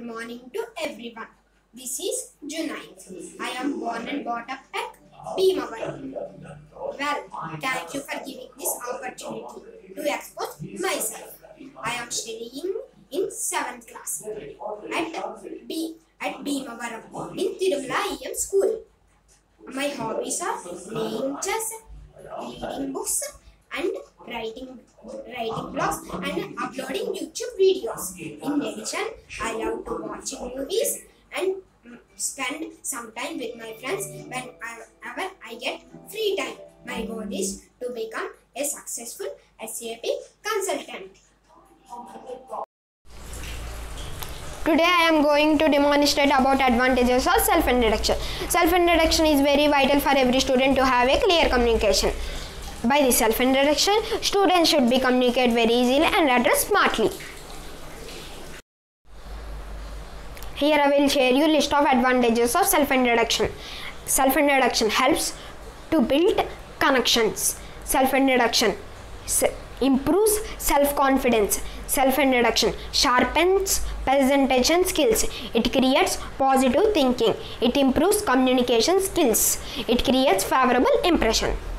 morning to everyone. This is Junaid. I am born and brought up at Bhimavaram. Well, thank you for giving this opportunity to expose myself. I am studying in 7th class at Bhimavaram in Tirumala EM school. My hobbies are playing chess, reading books, and writing blogs and uploading YouTube videos. In addition, I love to watching movies and spend some time with my friends whenever I get free time. My goal is to become a successful SAP consultant. Today I am going to demonstrate about advantages of self-introduction. Self-introduction is very vital for every student to have a clear communication. By the self-introduction, students should be communicate very easily and address smartly. Here I will share you list of advantages of self-introduction. Self-introduction helps to build connections. Self-introduction improves self-confidence. Self-introduction sharpens presentation skills. It creates positive thinking. It improves communication skills. It creates favorable impression.